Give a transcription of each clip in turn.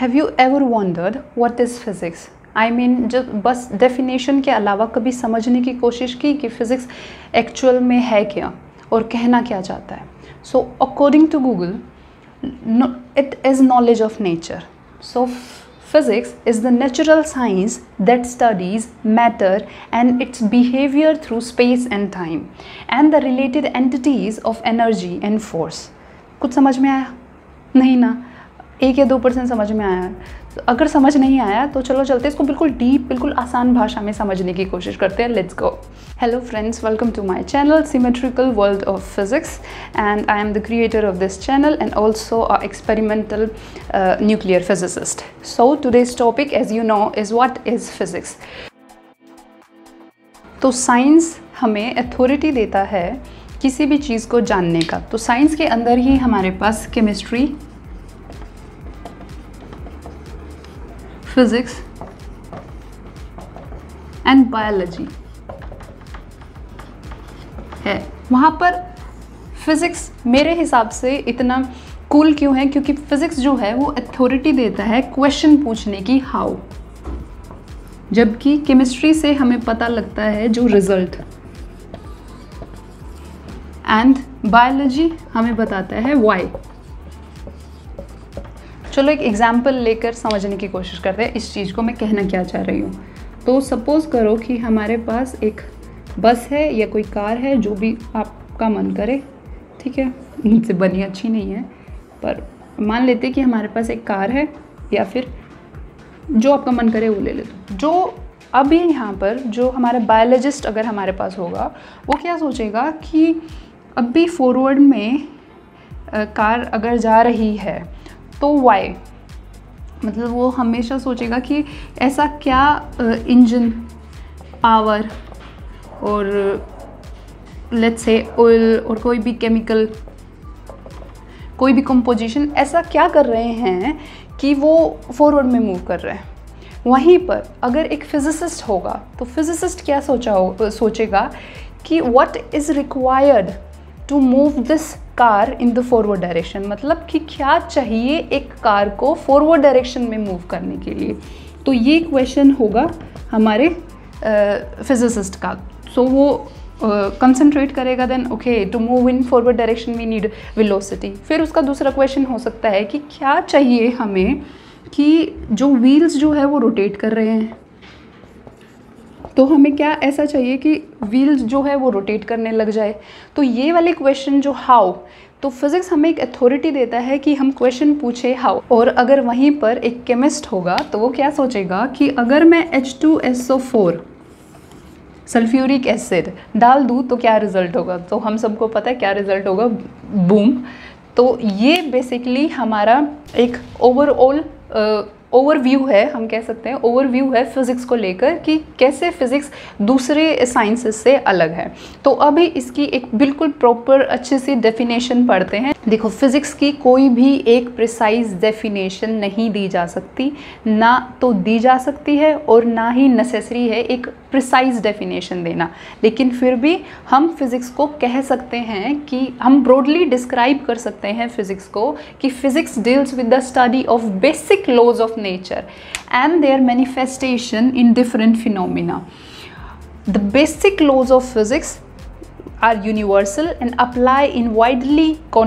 Have you ever wondered what is physics? I mean जब बस definition के अलावा कभी समझने की कोशिश की कि फ़िज़िक्स एक्चुअल में है क्या और कहना क्या चाहता है? So according to Google, it is knowledge of nature. So physics is the natural science that studies matter and its behavior through space and time and the related entities of energy and force. कुछ समझ में आया? नहीं ना, 1 या 2% समझ में आया। तो अगर समझ नहीं आया तो चलो चलते इसको बिल्कुल डीप, बिल्कुल आसान भाषा में समझने की कोशिश करते हैं। Let's go. Hello friends, welcome to my channel symmetrical world of physics, and I am the creator of this channel and also a experimental nuclear physicist. So today's topic, as you know, is what is physics. तो science हमें authority देता है किसी भी चीज़ को जानने का। तो साइंस के अंदर ही हमारे पास केमिस्ट्री, फिजिक्स एंड बायोलॉजी है। वहाँ पर फिज़िक्स मेरे हिसाब से इतना कूल क्यों है? क्योंकि फिज़िक्स जो है वो अथॉरिटी देता है क्वेश्चन पूछने की, हाउ, जबकि केमिस्ट्री से हमें पता लगता है जो रिजल्ट, एंड बायोलॉजी हमें बताता है व्हाई। चलो एक एग्जाम्पल लेकर समझने की कोशिश करते हैं इस चीज़ को मैं कहना क्या चाह रही हूँ। तो सपोज़ करो कि हमारे पास एक बस है या कोई कार है, जो भी आपका मन करे, ठीक है, मुझसे बनी अच्छी नहीं है, पर मान लेते कि हमारे पास एक कार है, या फिर जो आपका मन करे वो ले लो। जो अभी यहाँ पर जो हमारा बायोलॉजिस्ट अगर हमारे पास होगा, वो क्या सोचेगा कि अभी फॉरवर्ड में कार अगर जा रही है तो वाई, मतलब वो हमेशा सोचेगा कि ऐसा क्या इंजन पावर और लेट्स से ऑयल और कोई भी केमिकल, कोई भी कंपोजिशन ऐसा क्या कर रहे हैं कि वो फॉरवर्ड में मूव कर रहे हैं। वहीं पर अगर एक फिजिसिस्ट होगा तो फिजिसिस्ट क्या सोचेगा कि what is required to move this car in the forward direction, मतलब कि क्या चाहिए एक कार को फॉरवर्ड डायरेक्शन में मूव करने के लिए। तो ये क्वेश्चन होगा हमारे फिजिसिस्ट का। सो वो कंसंट्रेट करेगा then, okay, to move in forward direction we need velocity. फिर उसका दूसरा क्वेश्चन हो सकता है कि क्या चाहिए हमें कि जो व्हील्स जो है वो रोटेट कर रहे हैं, तो हमें क्या ऐसा चाहिए कि व्हील्स जो है वो रोटेट करने लग जाए। तो ये वाले क्वेश्चन जो हाउ, तो फिज़िक्स हमें एक अथॉरिटी देता है कि हम क्वेश्चन पूछे हाउ। और अगर वहीं पर एक केमिस्ट होगा तो वो क्या सोचेगा कि अगर मैं H2SO4 सल्फ्यूरिक एसिड डाल दूँ तो क्या रिज़ल्ट होगा। तो हम सबको पता है क्या रिज़ल्ट होगा, बूम। तो ये बेसिकली हमारा एक ओवरऑल ओवरव्यू है, हम कह सकते हैं ओवरव्यू है फिज़िक्स को लेकर कि कैसे फिज़िक्स दूसरे साइंसेस से अलग है। तो अभी इसकी एक बिल्कुल प्रॉपर अच्छे से डेफिनेशन पढ़ते हैं। देखो, फिज़िक्स की कोई भी एक प्रिसाइज डेफिनेशन नहीं दी जा सकती, ना तो दी जा सकती है और ना ही नेसेसरी है एक प्रिसाइज डेफिनेशन देना। लेकिन फिर भी हम फिज़िक्स को कह सकते हैं कि हम ब्रॉडली डिस्क्राइब कर सकते हैं फिज़िक्स को कि physics deals with the study of basic laws of nature and their manifestation in different phenomena. The basic laws of physics are universal and apply in widely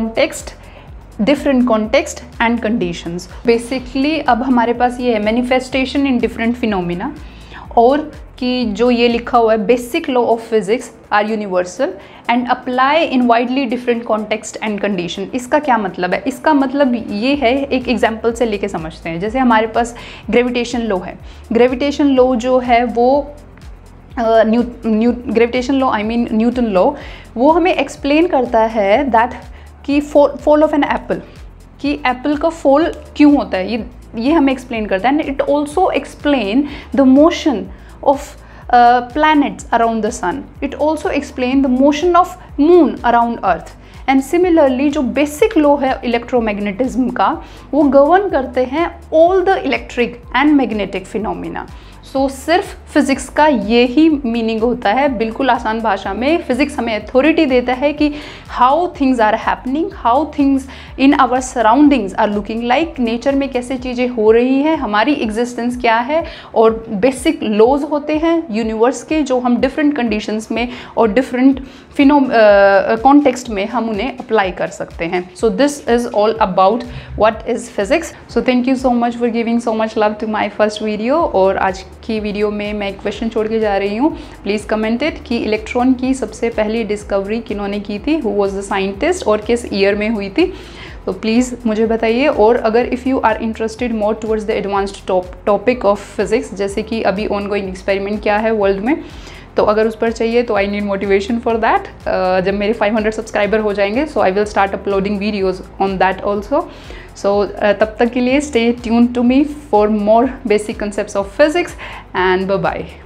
different context and conditions. Basically अब हमारे पास ये है manifestation in different phenomena, और कि जो ये लिखा हुआ है basic law of physics are universal and apply in widely different context and condition. इसका क्या मतलब है? इसका मतलब ये है, एक एग्जांपल से लेके समझते हैं। जैसे हमारे पास ग्रेविटेशन लॉ है। ग्रेविटेशन लॉ जो है वो gravitation law, I mean Newton law, वो हमें एक्सप्लेन करता है दैट कि फॉल ऑफ एन एप्पल, कि एप्पल का फॉल क्यों होता है, ये हमें एक्सप्लेन करता है। And it also explain the motion of planets around the sun. It also explain the motion of moon around earth. And similarly जो बेसिक लॉ है इलेक्ट्रोमैग्नेटिज्म का, वो गवर्न करते हैं all the electric and magnetic phenomena. So सिर्फ physics का ये ही meaning होता है, बिल्कुल आसान भाषा में। फिज़िक्स हमें अथॉरिटी देता है कि how things are happening, how things in our surroundings are looking like, nature में कैसे चीज़ें हो रही हैं, हमारी एग्जिस्टेंस क्या है, और बेसिक लॉज होते हैं यूनिवर्स के जो हम डिफरेंट कंडीशंस में और डिफरेंट कॉन्टेक्स्ट में हम उन्हें अप्लाई कर सकते हैं। So this is all about what is physics. So thank you so much for giving so much love to my first video. और आज की वीडियो में मैं एक क्वेश्चन छोड़ के जा रही हूँ, प्लीज़ कमेंट इट कि इलेक्ट्रॉन की सबसे पहली डिस्कवरी किन्होंने की थी, हु वॉज द साइंटिस्ट, और किस ईयर में हुई थी, तो प्लीज़ मुझे बताइए। और अगर if you are interested more towards the advanced topic of physics, जैसे कि अभी ऑनगोइंग एक्सपेरिमेंट क्या है वर्ल्ड में, तो अगर उस पर चाहिए तो I need motivation for that. जब मेरे 500 सब्सक्राइबर हो जाएंगे, so I will start uploading videos on that also. So तब तक के लिए stay tune to me for more basic concepts of physics and bye bye.